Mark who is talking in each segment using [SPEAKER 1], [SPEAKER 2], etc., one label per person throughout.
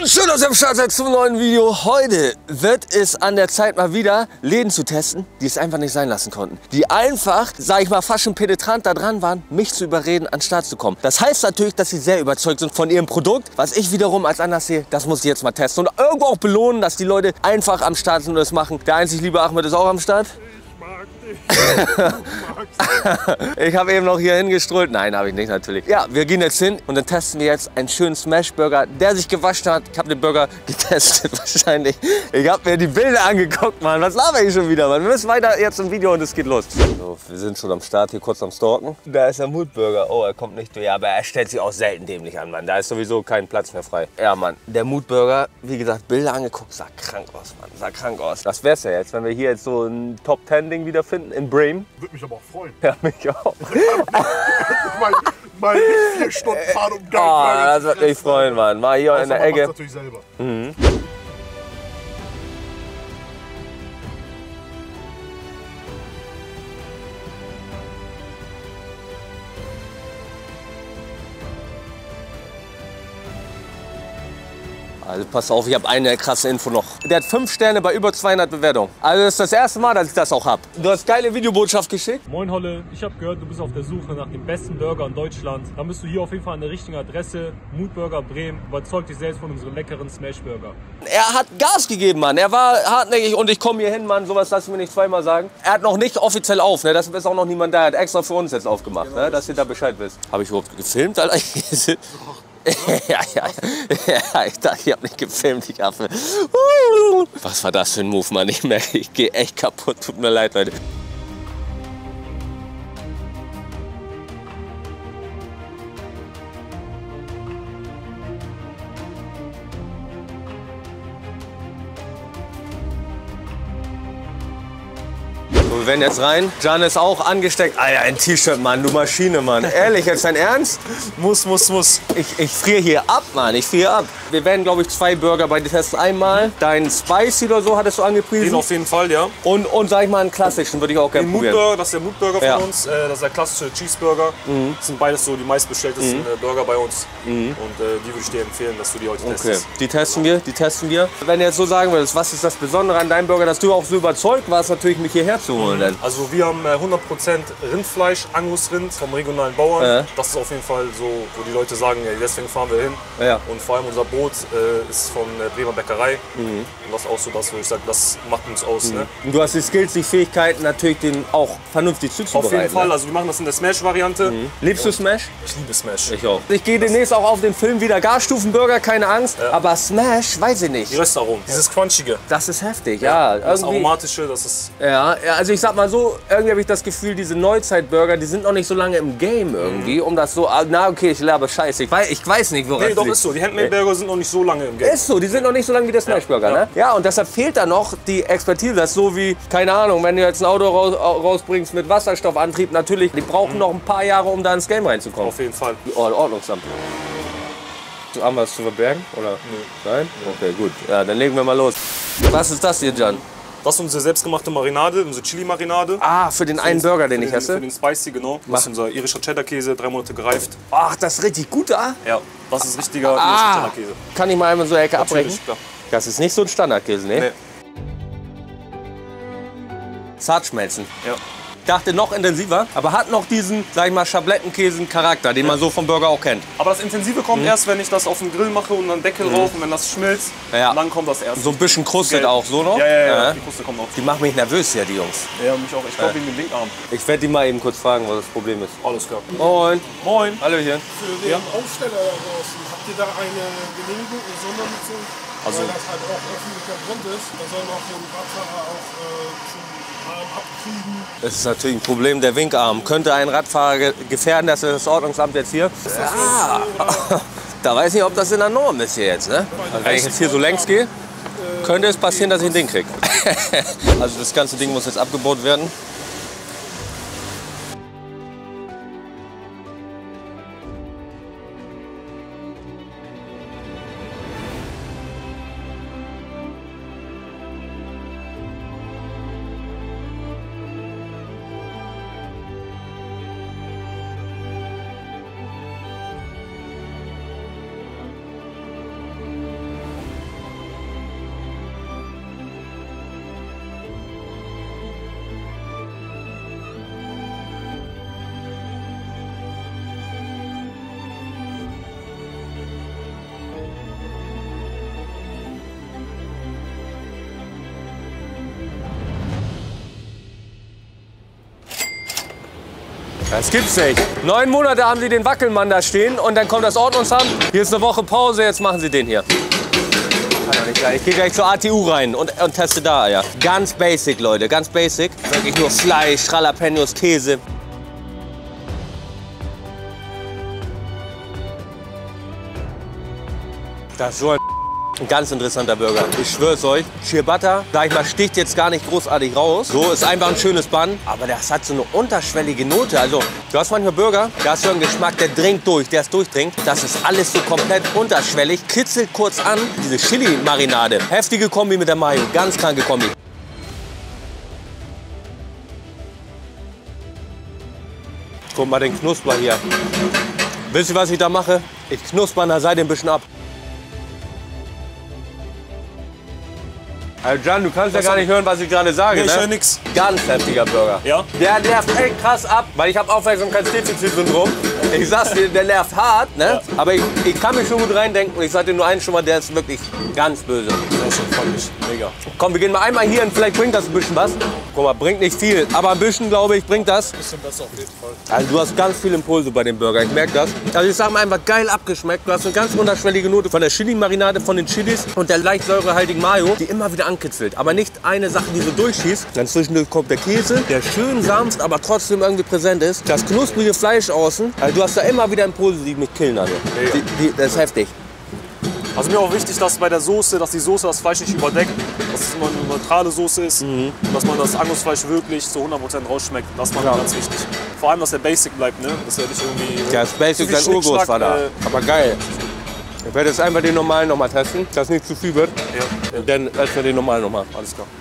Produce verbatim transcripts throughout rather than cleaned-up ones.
[SPEAKER 1] Und schön, dass ihr am Start seid zum neuen Video. Heute wird es an der Zeit mal wieder Läden zu testen, die es einfach nicht sein lassen konnten. Die einfach, sag ich mal, fast schon penetrant da dran waren, mich zu überreden, an den Start zu kommen. Das heißt natürlich, dass sie sehr überzeugt sind von ihrem Produkt. Was ich wiederum als anders sehe, das muss ich jetzt mal testen. Und irgendwo auch belohnen, dass die Leute einfach am Start sind und das machen. Der einzig liebe Ahmed ist auch am Start. Ich habe eben noch hier hingestrollt. Nein, habe ich nicht natürlich. Ja, wir gehen jetzt hin und dann testen wir jetzt einen schönen Smash-Burger, der sich gewaschen hat. Ich habe den Burger getestet wahrscheinlich. Ich habe mir die Bilder angeguckt, Mann. Was laber ich schon wieder, Mann? Wir müssen weiter jetzt im Video und es geht los. So, wir sind schon am Start, hier kurz am Stalken. Da ist der Mood-Burger. Oh, er kommt nicht durch. Ja, aber er stellt sich auch selten dämlich an, Mann. Da ist sowieso kein Platz mehr frei. Ja, Mann. Der Mood-Burger, wie gesagt, Bilder angeguckt. Sah krank aus, Mann. Sah krank aus. Das wär's ja jetzt, wenn wir hier jetzt so ein Top-Ten-Ding wiederfinden in Bremen.
[SPEAKER 2] Würde mich aber auch freuen.
[SPEAKER 1] Ja, mich auch.
[SPEAKER 2] mein, mein vier Stunden Fahrt um Gang.
[SPEAKER 1] Oh, das wird mich freuen, Mann. Mal hier in der Ecke.
[SPEAKER 2] Natürlich selber.
[SPEAKER 1] Mhm. Also pass auf, ich habe eine krasse Info noch. Der hat fünf Sterne bei über zweihundert Bewertungen. Also das ist das erste Mal, dass ich das auch habe. Du hast geile Videobotschaft geschickt.
[SPEAKER 3] Moin Holle, ich habe gehört, du bist auf der Suche nach dem besten Burger in Deutschland. Dann bist du hier auf jeden Fall an der richtigen Adresse. Mood Burger Bremen. Überzeug dich selbst von unseren leckeren Smash Burger.
[SPEAKER 1] Er hat Gas gegeben, Mann. Er war hartnäckig und ich komme hier hin, Mann. Sowas lass ich mir nicht zweimal sagen. Er hat noch nicht offiziell auf, ne? Das ist auch noch niemand da. Er hat extra für uns jetzt aufgemacht, ne? Dass ihr da Bescheid wisst. Habe ich überhaupt gefilmt, Alter? Ja, ja, ja, ich dachte, ich hab nicht gefilmt, ich Affe. Was war das für ein Move, Mann? Ich merke, ich gehe echt kaputt. Tut mir leid, Leute. So, wir werden jetzt rein. Can ist auch angesteckt. Alter, ein T-Shirt, Mann, du Maschine, Mann. Ehrlich, jetzt dein Ernst?
[SPEAKER 3] Muss, muss, muss.
[SPEAKER 1] Ich, ich friere hier ab, Mann. Ich friere ab. Wir werden, glaube ich, zwei Burger bei dir testen. Einmal dein Spicy oder so, hattest du angepriesen.
[SPEAKER 3] Den auf jeden Fall, ja.
[SPEAKER 1] Und, und sag ich mal, einen klassischen würde ich auch gerne
[SPEAKER 3] Den
[SPEAKER 1] probieren.
[SPEAKER 3] Mood-Burger, das ist der Mood-Burger von
[SPEAKER 1] Ja.
[SPEAKER 3] uns. Äh, das ist der klassische Cheeseburger. Mhm. Das sind beides so die meistbestelltesten mhm. Burger bei uns. Mhm. Und äh, die würde ich dir empfehlen, dass du die heute
[SPEAKER 1] Okay,
[SPEAKER 3] testest.
[SPEAKER 1] die testen wir, die testen wir. Wenn du jetzt so sagen würdest, was ist das Besondere an deinem Burger, dass du auch so überzeugt warst, natürlich mich hierher zu holen. Mhm.
[SPEAKER 3] Also wir haben hundert Prozent Rindfleisch, Angusrind vom regionalen Bauern.
[SPEAKER 1] Ja.
[SPEAKER 3] Das ist auf jeden Fall so, wo die Leute sagen, ey, deswegen fahren wir hin.
[SPEAKER 1] Ja.
[SPEAKER 3] Und vor allem unser Brot äh, ist von der Bremer Bäckerei.
[SPEAKER 1] Mhm.
[SPEAKER 3] Und das ist auch so das, wo ich sage, das macht uns aus. Mhm. Ne?
[SPEAKER 1] Und du hast die Skills, die Fähigkeiten, natürlich den auch vernünftig zuzubereiten.
[SPEAKER 3] Auf jeden Fall,
[SPEAKER 1] ne?
[SPEAKER 3] also wir machen das in der Smash-Variante.
[SPEAKER 1] Mhm. Liebst du Smash?
[SPEAKER 3] Ich liebe Smash.
[SPEAKER 1] Ich auch. Ich gehe demnächst auch auf den Film wieder. Garstufenburger, keine Angst. Ja. Aber Smash, weiß ich nicht.
[SPEAKER 3] Die Röstaromen, dieses Crunchige.
[SPEAKER 1] Das ist heftig, ja.
[SPEAKER 3] ja das
[SPEAKER 1] irgendwie,
[SPEAKER 3] Aromatische, das ist...
[SPEAKER 1] Ja, ja, also ich sag mal so, irgendwie habe ich das Gefühl, diese Neuzeit-Burger, die sind noch nicht so lange im Game irgendwie, mhm. um das so... Na okay, ich laber Scheiße. Ich weiß, ich weiß nicht, woran
[SPEAKER 3] Nee, doch, ist so. Die Handmade-Burger sind noch nicht so lange im Game.
[SPEAKER 1] Ist so, die sind noch nicht so lange wie der Smash-Burger,
[SPEAKER 3] ja.
[SPEAKER 1] ne? Ja, und deshalb fehlt da noch die Expertise. Das ist so wie, keine Ahnung, wenn du jetzt ein Auto raus, rausbringst mit Wasserstoffantrieb, natürlich, die brauchen mhm. noch ein paar Jahre, um da ins Game reinzukommen.
[SPEAKER 3] Auf jeden Fall.
[SPEAKER 1] Die Ordnungsamt. Haben wir was zu verbergen? Oder?
[SPEAKER 3] Nee.
[SPEAKER 1] Nein? Okay, gut. Ja, dann legen wir mal los. Was ist das hier, Can?
[SPEAKER 3] Das ist unsere selbstgemachte Marinade, unsere Chili-Marinade.
[SPEAKER 1] Ah, für den
[SPEAKER 3] für
[SPEAKER 1] einen Burger, den ich
[SPEAKER 3] den,
[SPEAKER 1] esse?
[SPEAKER 3] Für den Spicy, genau. Das ist unser irischer Cheddar-Käse, drei Monate gereift.
[SPEAKER 1] Ach, das ist richtig gut, ah?
[SPEAKER 3] Ja, das ist richtiger
[SPEAKER 1] ah.
[SPEAKER 3] irischer Cheddar-Käse.
[SPEAKER 1] Kann ich mal einmal so eine Ecke abbrechen?
[SPEAKER 3] Klar.
[SPEAKER 1] Das ist nicht so ein Standardkäse, ne?
[SPEAKER 3] Nee.
[SPEAKER 1] Zart schmelzen.
[SPEAKER 3] Ja.
[SPEAKER 1] Ich dachte noch intensiver, aber hat noch diesen, sag ich mal, Schablettenkäsen-Charakter, den man so vom Burger auch kennt.
[SPEAKER 3] Aber das Intensive kommt mhm. erst, wenn ich das auf den Grill mache und dann Deckel mhm. rauf und wenn das schmilzt,
[SPEAKER 1] ja.
[SPEAKER 3] dann kommt das erst.
[SPEAKER 1] So ein bisschen krustet auch, so noch?
[SPEAKER 3] Ja, ja, ja,
[SPEAKER 1] ja.
[SPEAKER 3] die Kruste kommt auch.
[SPEAKER 1] Die machen mich nervös hier, die Jungs.
[SPEAKER 3] Ja, mich auch. Ich glaube
[SPEAKER 1] ja.
[SPEAKER 3] wegen dem Winkarm.
[SPEAKER 1] Ich werde die mal eben kurz fragen, was das Problem ist.
[SPEAKER 3] Alles klar.
[SPEAKER 1] Moin.
[SPEAKER 3] Moin.
[SPEAKER 1] Hallöchen.
[SPEAKER 2] Für den ja. Aufsteller da draußen, habt ihr da eine Genehmigung, eine Sondernutzung? Also, weil das halt auch öffentlicher Grund ist, da soll noch so ein Radfahrer auch äh, zum Arm abkriegen.
[SPEAKER 1] Das ist natürlich ein Problem, der Winkarm. Könnte einen Radfahrer ge gefährden, das ist das Ordnungsamt jetzt hier?
[SPEAKER 2] Ist das
[SPEAKER 1] ja.
[SPEAKER 2] so,
[SPEAKER 1] Da weiß ich nicht, ob das in der Norm ist hier jetzt. Ne? Also wenn ich jetzt hier so längs gehe, könnte es passieren, dass ich ein Ding kriege. Also das ganze Ding muss jetzt abgebaut werden. Das gibt's nicht. Neun Monate haben sie den Wackelmann da stehen und dann kommt das Ordnungsamt. Hier ist eine Woche Pause, jetzt machen sie den hier. Ich gehe gleich zur A T U rein und, und teste da, ja. Ganz basic, Leute, ganz basic. Wirklich nur Fleisch, Jalapenos, Käse. Das ist so ein Ein ganz interessanter Burger. Ich schwör's euch. Ciabatta, sag ich mal, sticht jetzt gar nicht großartig raus. So, ist einfach ein schönes Bun. Aber das hat so eine unterschwellige Note. Also, du hast manchmal Burger, da hast du einen Geschmack, der dringt durch, der es durchdringt. Das ist alles so komplett unterschwellig. Kitzelt kurz an. Diese Chili-Marinade. Heftige Kombi mit der Mayo. Ganz kranke Kombi. Guck mal den Knusper hier. Wisst ihr, was ich da mache? Ich knusper an der Seite ein bisschen ab. Also Jan, du kannst ja gar nicht hören, was ich gerade sage,
[SPEAKER 3] nee, ich
[SPEAKER 1] ne?
[SPEAKER 3] höre nix.
[SPEAKER 1] Ganz heftiger Burger. Ja? Der nervt echt krass ab, weil ich habe Aufmerksamkeitsdefizitsyndrom. Ich sag's dir, der nervt hart, ne? Ja. Aber ich, ich kann mich schon gut reindenken und ich sag dir nur eins schon mal, der ist wirklich ganz böse.
[SPEAKER 3] Das ist schon freundlich. Mega.
[SPEAKER 1] Komm, wir gehen mal einmal hier und vielleicht bringt das ein bisschen was. Guck mal, bringt nicht viel, aber ein bisschen, glaube ich, bringt das.
[SPEAKER 3] Ein bisschen besser auf jeden Fall.
[SPEAKER 1] Also du hast ganz viele Impulse bei dem Burger, ich merke das. Also ich sag mal einfach geil abgeschmeckt. Du hast eine ganz unterschwellige Note von der Chili-Marinade, von den Chilis und der leicht säurehaltigen Mayo, die immer wieder ankitzelt. Aber nicht eine Sache, die so durchschießt. Dann zwischendurch kommt der Käse, der schön sanft, aber trotzdem irgendwie präsent ist. Das knusprige Fleisch außen. Also du hast da immer wieder Impulse, die mich killen. Also. Die, die, das ist heftig.
[SPEAKER 3] Also mir auch wichtig, dass bei der Soße, dass die Soße das Fleisch nicht überdeckt, dass es immer eine neutrale Soße ist mhm. und dass man das Angusfleisch wirklich zu hundert Prozent rausschmeckt. Das ist mir ja. ganz wichtig. Vor allem, dass der Basic bleibt, ne? Dass er nicht irgendwie...
[SPEAKER 1] Ja, das Basic, dein Urgroßvater. Äh, aber geil. Ich werde jetzt einfach den normalen noch mal testen, dass nicht zu viel wird. Ja. Und dann essen wir den normalen noch mal.
[SPEAKER 3] Alles klar.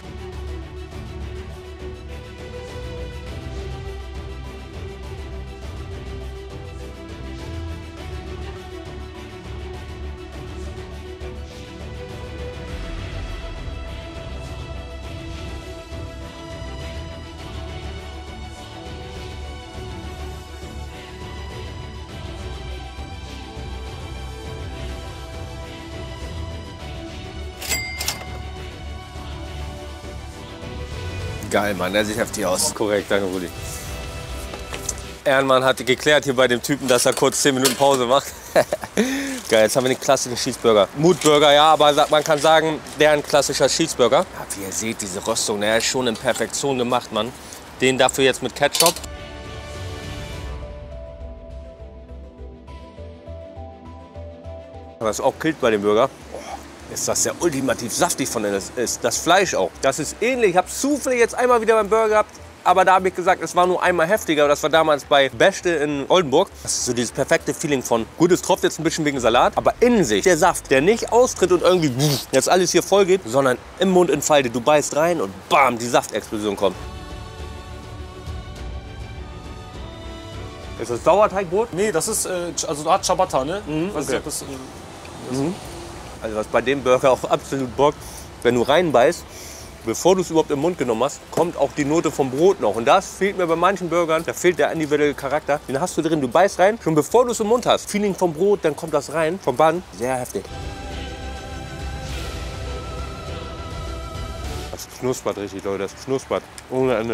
[SPEAKER 1] Geil, Mann, der sieht heftig aus. Korrekt, danke, Rudi. Ehrenmann hat geklärt hier bei dem Typen, dass er kurz zehn Minuten Pause macht. Geil, jetzt haben wir den klassischen Cheeseburger. Moodburger, ja, aber man kann sagen, der ein klassischer Cheeseburger. Ja, wie ihr seht, diese Röstung, der ist schon in Perfektion gemacht, Mann. Den dafür jetzt mit Ketchup. Was auch killt bei dem Burger. Ist das ja ultimativ saftig von innen. Ist das Fleisch auch. Das ist ähnlich. Ich habe zufällig jetzt einmal wieder beim Burger gehabt. Aber da habe ich gesagt, es war nur einmal heftiger. Das war damals bei Beste in Oldenburg. Das ist so dieses perfekte Feeling von, gut, es tropft jetzt ein bisschen wegen Salat. Aber in sich, der Saft, der nicht austritt und irgendwie jetzt alles hier voll geht, sondern im Mund entfaltet. Du beißt rein und bam, die Saftexplosion kommt. Ist das Sauerteigbrot?
[SPEAKER 3] Nee, das ist, äh, also da hat Ciabatta, ne?
[SPEAKER 1] Mhm,
[SPEAKER 3] okay.
[SPEAKER 1] okay.
[SPEAKER 3] das, äh, das
[SPEAKER 1] mhm. Also was bei dem Burger auch absolut bockt, wenn du reinbeißt, bevor du es überhaupt im Mund genommen hast, kommt auch die Note vom Brot noch. Und das fehlt mir bei manchen Burgern, da fehlt der individuelle Charakter. Den hast du drin, du beißt rein, schon bevor du es im Mund hast. Feeling vom Brot, dann kommt das rein, vom Bun. Sehr heftig. Das knuspert richtig, Leute, das knuspert ohne Ende.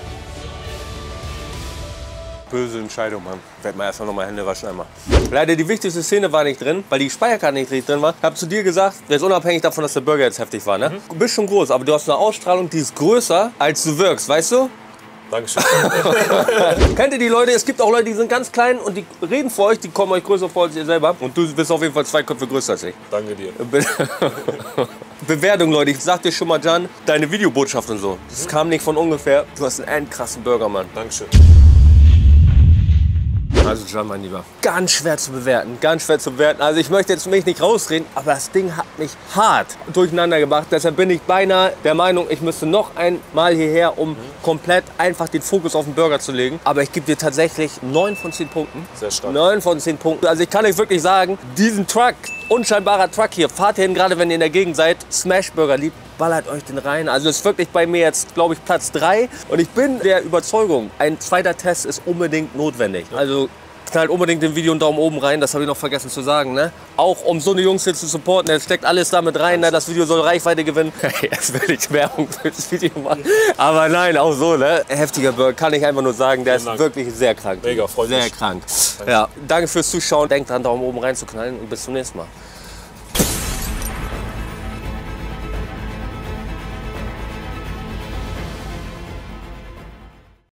[SPEAKER 1] Böse Entscheidung, Mann. Werd mal erstmal noch mal Hände waschen einmal. Leider die wichtigste Szene war nicht drin, weil die Speicherkarte nicht richtig drin war. Ich habe zu dir gesagt, jetzt unabhängig davon, dass der Burger jetzt heftig war, ne? Mhm. Du bist schon groß, aber du hast eine Ausstrahlung, die ist größer, als du wirkst, weißt du?
[SPEAKER 3] Dankeschön.
[SPEAKER 1] Kennt ihr die Leute? Es gibt auch Leute, die sind ganz klein und die reden vor euch, die kommen euch größer vor als ihr selber. Und du bist auf jeden Fall zwei Köpfe größer als ich.
[SPEAKER 3] Danke dir.
[SPEAKER 1] Be Bewertung, Leute. Ich sag dir schon mal, Jan, deine Videobotschaft und so, das mhm. kam nicht von ungefähr. Du hast einen endkrassen Burger, Mann.
[SPEAKER 3] Dankeschön.
[SPEAKER 1] Also Jan, mein Lieber, ganz schwer zu bewerten, ganz schwer zu bewerten. Also ich möchte jetzt mich nicht rausreden, aber das Ding hat mich hart durcheinander gebracht. Deshalb bin ich beinahe der Meinung, ich müsste noch einmal hierher, um mhm. komplett einfach den Fokus auf den Burger zu legen. Aber ich gebe dir tatsächlich neun von zehn Punkten.
[SPEAKER 3] Sehr stark.
[SPEAKER 1] neun von zehn Punkten. Also ich kann euch wirklich sagen, diesen Truck, unscheinbarer Truck hier, fahrt ihr hin, gerade wenn ihr in der Gegend seid, Smashburger liebt, ballert euch den rein. Also ist wirklich bei mir jetzt, glaube ich, Platz drei. Und ich bin der Überzeugung, ein zweiter Test ist unbedingt notwendig. Also knallt unbedingt dem Video einen Daumen oben rein, das habe ich noch vergessen zu sagen, ne? Auch um so eine Jungs hier zu supporten, es steckt alles damit rein, ne? Das Video soll Reichweite gewinnen. Jetzt will ich Werbung für das Video machen. Aber nein, auch so, ne? Heftiger Burger, kann ich einfach nur sagen, der ist
[SPEAKER 3] Dank.
[SPEAKER 1] wirklich sehr krank.
[SPEAKER 3] Mega, freut
[SPEAKER 1] Sehr
[SPEAKER 3] mich.
[SPEAKER 1] krank. Ja, danke fürs Zuschauen, denkt dran, Daumen oben rein zu knallen und bis zum nächsten Mal.